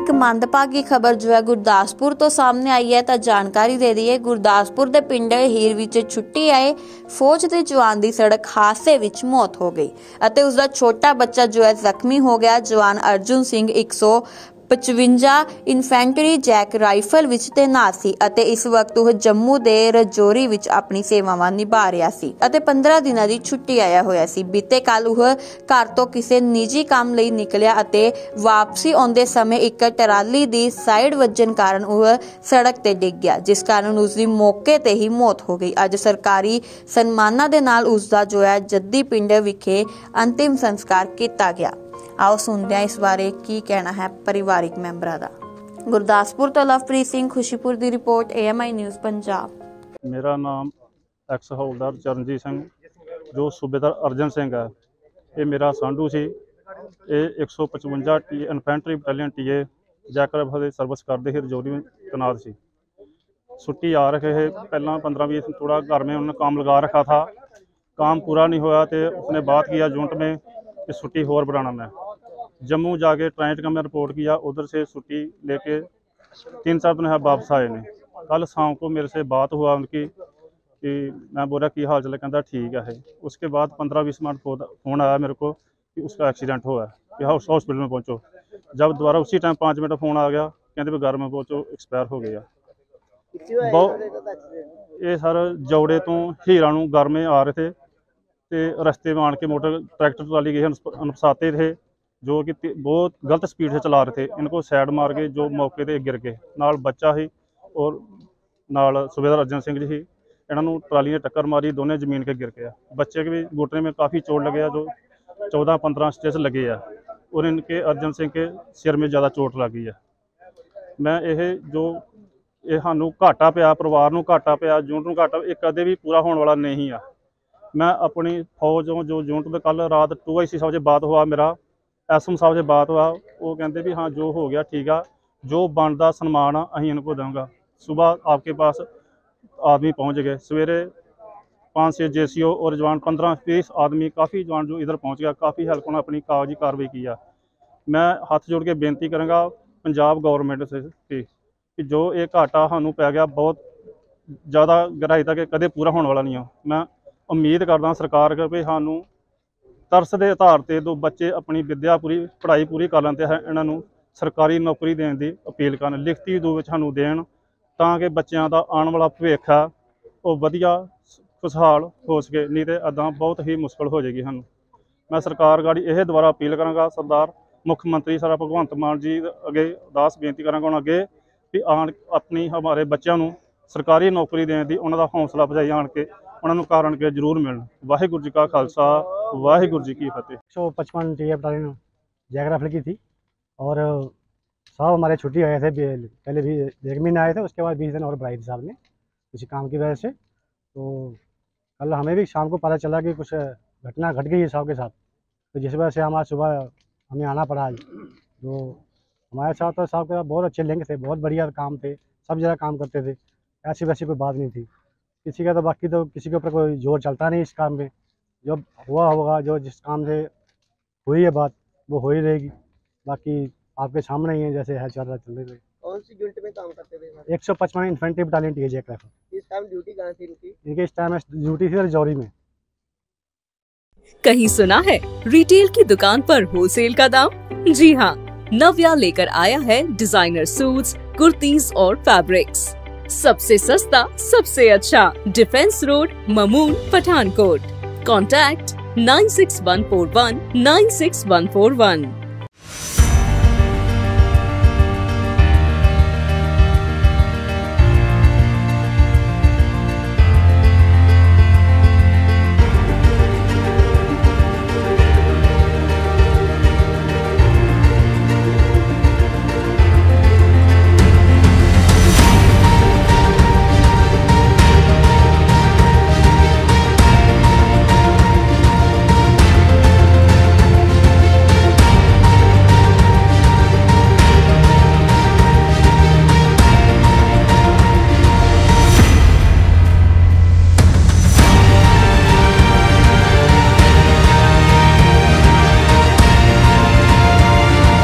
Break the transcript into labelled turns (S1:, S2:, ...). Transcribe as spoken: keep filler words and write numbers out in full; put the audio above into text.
S1: एक मंदभागी खबर जो है गुरदासपुर तो सामने आई है। तो जानकारी दे दी है, गुरदासपुर के पिंड हीर विच छुट्टी आए फौज के जवान की सड़क हादसे विच मौत हो गई और उसका छोटा बच्चा जो है जख्मी हो गया। जवान अर्जुन सिंह एक सौ पचवंजा इन्फेंट्री जैक राइफल विच तैनात सी अते इस वक्त वह जम्मू दे रजौरी विच अपनी सेवावां निभा रहा सी अते पंद्रह दिनां दी छुट्टी आया होया सी। बीते कल वह घर तो किसी निजी काम लई निकलिया अते वापसी आउंदे समय एक ट्राली दी साइड वजन कारण वह सड़क ते डिग गया, जिस कारण उसकी मौके ते ही मौत हो गई। अज सरकारी सन्मानां दे नाल उसदा जो है जद्दी पिंड विखे अंतिम संस्कार किया गया। आओ सुनते हैं इस बारे की कहना है परिवारिक मैंबरां दा। गुरदासपुर तो लवप्रीत सिंह, खुशीपुर की रिपोर्ट, A M I news Punjab.
S2: मेरा नाम एक्स हौलदार चरणजीत सिंह जो सूबेदार अर्जन सिंह है, ये मेरा सांडू सी। ये एक सौ पचवंजा टी infantry battalion T A JAK rifle service करते ही रजौरी में तैनात सी। छुट्टी आ रखे है, पहला पंद्रह बीस थोड़ा घर में उन्होंने काम लगा रखा था, काम पूरा नहीं होया तो उसने बात किया यूनिट में कि छुट्टी और बढ़ाना। मैं जम्मू जाके ट्रांजिट का मैं रिपोर्ट किया, उधर से छुट्टी लेके तीन चार दिन है वापस आए ने। कल शाम को मेरे से बात हुआ उनकी कि मैं बोला कि हाल चल, कहता ठीक है। उसके बाद पंद्रह बीस मिनट फ़ोन आया मेरे को कि उसका एक्सीडेंट हुआ है कि हॉस्पिटल में पहुंचो। जब दोबारा उसी टाइम पाँच मिनट फ़ोन आ गया, कहते भी घर में पहुंचो, एक्सपायर हो गया। बहुत ये सर जौड़े तो हीरा नूं घर में आ रहे थे तो रस्ते में आन के मोटर ट्रैक्टर ट्राली गए अनपछाते थे जो कि बहुत गलत स्पीड से चला रहे थे। इनको साइड मार के जो मौके पर गिर गए, नाल बच्चा ही और नाल सूबेदार अर्जन सिंह जी ही। इन्होंने ट्राली ने टक्कर मारी, दोनों जमीन के गिर गया। बच्चे के भी घुटने में काफ़ी चोट लगे है, जो चौदह पंद्रह स्टेच लगे है और इनके अर्जन सिंह के सिर में ज़्यादा चोट लगी है। मैं ये जो ये सानू घाटा पिया, परिवार नूं घाटा पिया, यूनिट नूं घाटा, ये कदे भी पूरा होने वाला नहीं है। मैं अपनी फौजों जो यूनिट में कल रात टू आई सी साहब से बात हुआ, मेरा एस एम साहब से बात हुआ, वो कहते भी हाँ जो हो गया ठीक है, जो बनता सन्मान अं इनको दूँगा। सुबह आपके पास आदमी पहुँच गए, सवेरे पाँच छः जे सी ओ और जवान पंद्रह बीस आदमी काफ़ी जवान जो इधर पहुँच गया, काफ़ी हेल्प उन्होंने अपनी कागजी कार्रवाई की है। मैं हाथ जोड़ के बेनती करूँगा पंजाब गौरमेंट से कि जो ये घाटा सानू पै गया बहुत ज़्यादा गहराई तक कदे पूरा होने वाला नहीं है। मैं उम्मीद करदा सरकार के भी सानू तरस के आधार पर दो बच्चे अपनी विद्या पूरी पढ़ाई पूरी कर लेंदे है, इन्हों सरकारी नौकरी देने की अपील करन, लिखती दो सानू देन ताकि बच्चों का आने वाला भविख है वो वधिया खुशहाल हो सके, नहीं तो अदा बहुत ही मुश्किल हो जाएगी सानू। मैं सरकार गाड़ी यह दोबारा अपील कराँगा, सरदार मुख्यमंत्री सारा भगवंत मान जी अगे अरदास बेनती कराँगा उन्होंने अगे भी आन अपनी हमारे बच्चों को सरकारी नौकरी देने की उन्होंने हौसला अफजाई आन के उन्होंने कारण के जरूर मिलन। वाहिगुरू जी का खालसा, वाहिगुरू जी की फतेह।
S3: सौ पचपन टी बटालियन जैक राइफल की थी और साहब हमारे छुट्टी आए थे, पहले भी एक महीने आए थे, उसके बाद बीस दिन और बढ़ाई थी साहब ने किसी काम की वजह से। तो कल हमें भी शाम को पता चला कि कुछ घटना घट गई है साहब के साथ, तो जिस वजह से हमारा सुबह हमें आना पड़ा आज। तो हमारे साथ तो साहब के बहुत अच्छे लिंक थे, बहुत बढ़िया काम थे, सब जगह काम करते थे, ऐसी वैसी कोई बात नहीं थी किसी का। तो बाकी तो किसी के ऊपर कोई जोर चलता नहीं इस काम में, जो हुआ होगा, जो जिस काम से हुई है बात वो हो ही रहेगी। बाकी आपके सामने ही है जैसे है चल रहा चल रही है।
S4: कौन सी यूनिट में काम करते थे?
S3: एक सौ पचपन infantry battalion T JAK rifle.
S4: इस टाइम ड्यूटी कहाँ थी इनकी?
S3: इनके इस टाइम ड्यूटी थी रजौरी में।
S5: कहीं सुना है रिटेल की दुकान पर होलसेल का दाम? जी हाँ, नव्या लेकर आया है डिजाइनर सूट्स, कुर्तीज और फैब्रिक्स। सबसे सस्ता, सबसे अच्छा, defence road, Mamun, Pathankot. Contact nine six one four one nine six one four one.